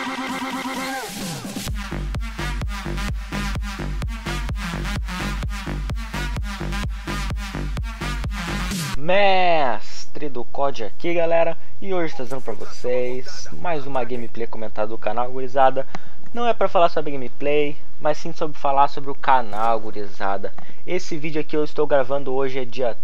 Mestre do COD aqui, galera, e hoje trazendo pra vocês mais uma gameplay comentada do canal, gurizada. Não é pra falar sobre gameplay, mas sim sobre falar sobre o canal, gurizada. Esse vídeo aqui eu estou gravando hoje é dia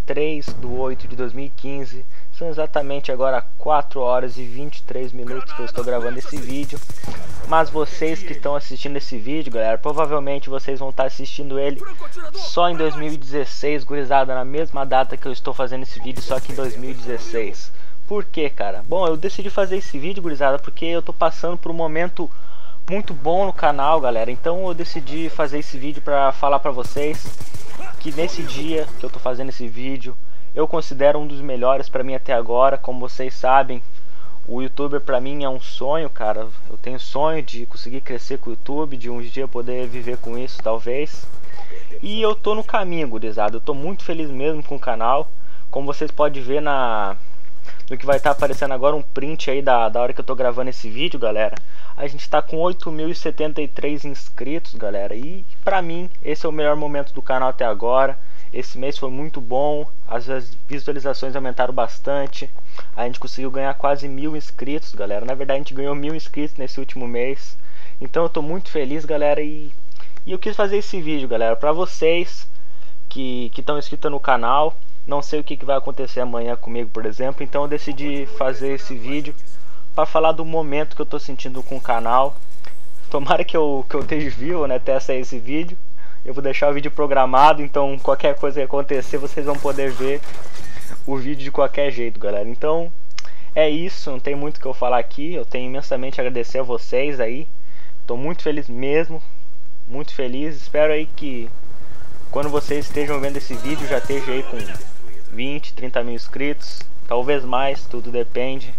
3/8/2015. São exatamente agora 4 horas e 23 minutos que eu estou gravando esse vídeo. Mas vocês que estão assistindo esse vídeo, galera, provavelmente vocês vão estar assistindo ele só em 2016, gurizada, na mesma data que eu estou fazendo esse vídeo, só que em 2016. Por quê, cara? Bom, eu decidi fazer esse vídeo, gurizada, porque eu tô passando por um momento muito bom no canal, galera. Então eu decidi fazer esse vídeo pra falar pra vocês que nesse dia que eu tô fazendo esse vídeo, eu considero um dos melhores pra mim até agora. Como vocês sabem, o YouTuber pra mim é um sonho, cara. Eu tenho sonho de conseguir crescer com o YouTube, de um dia poder viver com isso, talvez. E eu tô no caminho, gurizada. Eu tô muito feliz mesmo com o canal. Como vocês podem ver no que vai estar aparecendo agora, um print aí da hora que eu tô gravando esse vídeo, galera. A gente tá com 8.073 inscritos, galera. E pra mim, esse é o melhor momento do canal até agora. Esse mês foi muito bom. As visualizações aumentaram bastante. A gente conseguiu ganhar quase 1.000 inscritos, galera. Na verdade, a gente ganhou 1.000 inscritos nesse último mês. Então eu tô muito feliz, galera. E eu quis fazer esse vídeo, galera, pra vocês que estão inscritos no canal. Não sei o que vai acontecer amanhã comigo, por exemplo. Então eu decidi fazer esse vídeo para falar do momento que eu tô sentindo com o canal. Tomara que eu esteja vivo, né, até sair esse vídeo. Eu vou deixar o vídeo programado, então qualquer coisa que acontecer, vocês vão poder ver o vídeo de qualquer jeito, galera. Então é isso, não tem muito o que eu falar aqui. Eu tenho imensamente a agradecer a vocês aí. Tô muito feliz mesmo, muito feliz. Espero aí que quando vocês estejam vendo esse vídeo já esteja aí com 20, 30 mil inscritos, talvez mais, tudo depende.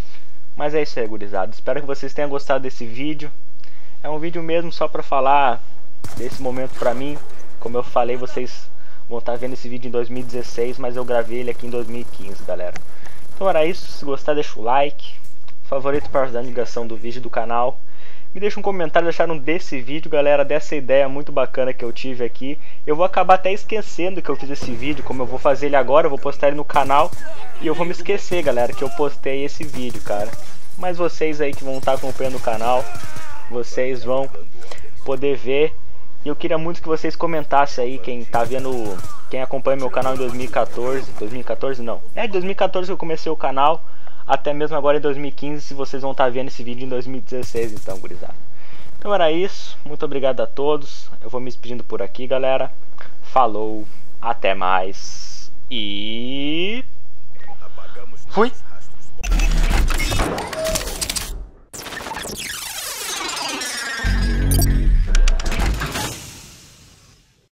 Mas é isso aí, gurizada. Espero que vocês tenham gostado desse vídeo. É um vídeo mesmo só pra falar desse momento pra mim. Como eu falei, vocês vão estar vendo esse vídeo em 2016, mas eu gravei ele aqui em 2015, galera. Então era isso. Se gostar, deixa o like, favorito para ajudar a divulgação do vídeo do canal. Me deixa um comentário deixaram desse vídeo, galera, dessa ideia muito bacana que eu tive aqui. Eu vou acabar até esquecendo que eu fiz esse vídeo. Como eu vou fazer ele agora, eu vou postar ele no canal e eu vou me esquecer, galera, que eu postei esse vídeo, cara. Mas vocês aí que vão estar acompanhando o canal, vocês vão poder ver. E eu queria muito que vocês comentassem aí, quem tá vendo, quem acompanha meu canal em 2014. 2014 não, é 2014 que eu comecei o canal, até mesmo agora em 2015, se vocês vão estar vendo esse vídeo em 2016, então, gurizada. Então era isso, muito obrigado a todos. Eu vou me despedindo por aqui, galera. Falou, até mais e fui!